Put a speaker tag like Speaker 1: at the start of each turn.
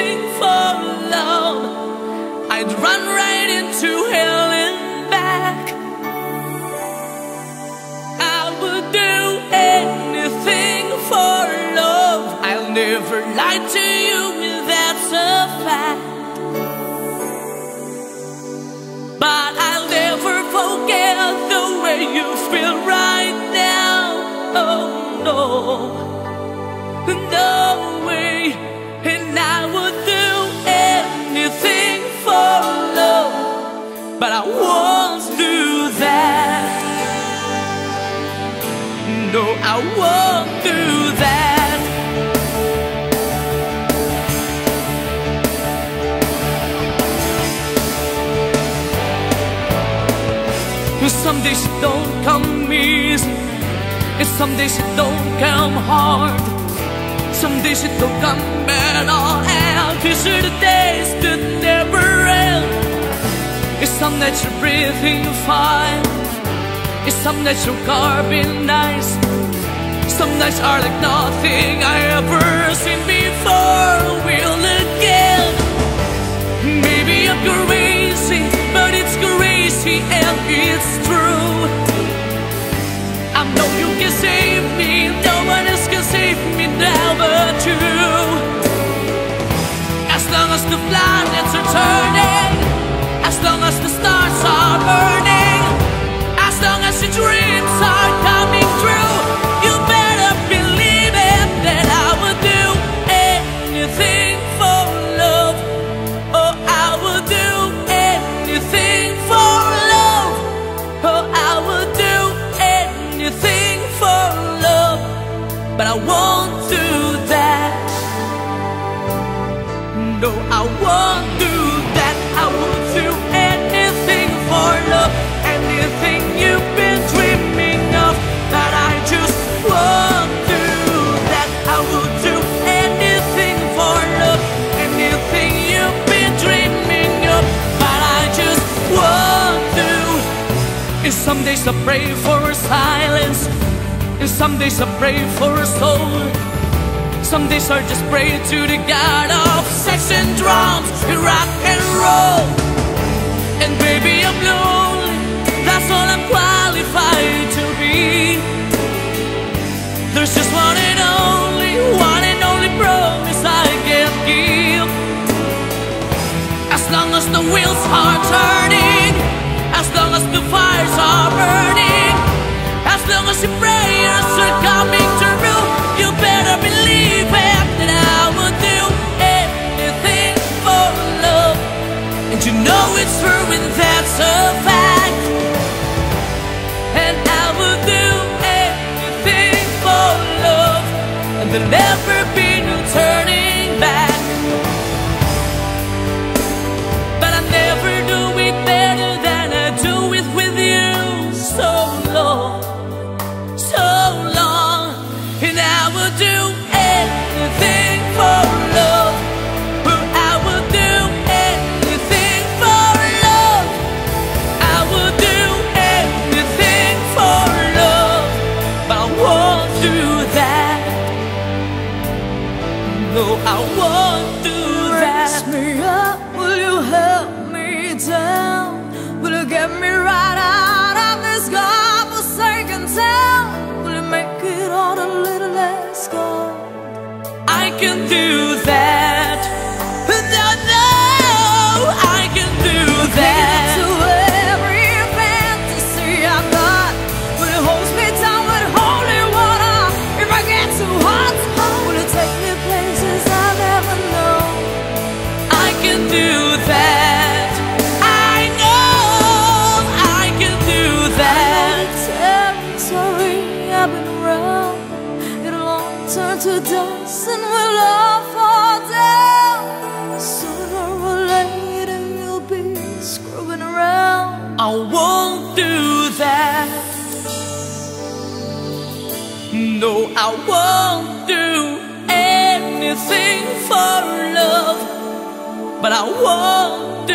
Speaker 1: anything for love. I'd run right into hell and back. I would do anything for love. I'll never lie to you, that's a fact. But I'll never forget the way you feel right now. Oh no, no way. And I would do anything for love, but I won't do that. No, I won't do that. Some days it don't come easy, and some days it don't come hard. Some days it don't come at all, and these are the days that never end. It's some that you're breathing fine, it's some that you're carving nice. Some nights are like nothing I ever seen before. Will again. Maybe I'm crazy, but it's crazy and it's true. I know you can save me, no one else can save me now but you. As long as the planets are turning, as long as the stars are burning, as long as your dreams are coming true, you better believe it that I would do anything for love. Oh, I would do anything for love. Oh, I would do anything for love, but I won't do that. No, I won't do that. I will do anything for love, anything you've been dreaming of, but I just won't do that. I will do anything for love, anything you've been dreaming of, but I just won't do. And some days I pray for silence, and some days I pray for a soul. Some days I just pray to the God of sex and drums and rock and roll. And baby, I'm lonely, that's all I'm qualified to be. There's just one and only promise I can give. As long as the wheels are turning, as long as the fires are burning, as long as your prayers are coming true, you better believe it that I would do anything for love. And you know it's true and that's a fact. And I would do anything for love, and there'll never be no turning back. But I never do it better than I do it with you. So long, so long. And I would do anything for love. But I would do anything for love. I would do anything for love, but I won't do that. No, I won't do that.
Speaker 2: Raise me up, will you help me down? Will you get me right out of this God-forsaken town? Will you make it all a little less cold?
Speaker 1: I can do that. No, no, I can do that.
Speaker 2: To every fantasy I've got, will you hold me down with holy water? If I get too hot, will you take me places I've never known?
Speaker 1: I can do that. I know I can do that.
Speaker 2: Territory I've been around, it'll all turn to dust and we'll all fall down. Sooner or later you'll be screwing around.
Speaker 1: I won't do that. No, I won't do anything for love, but I won't do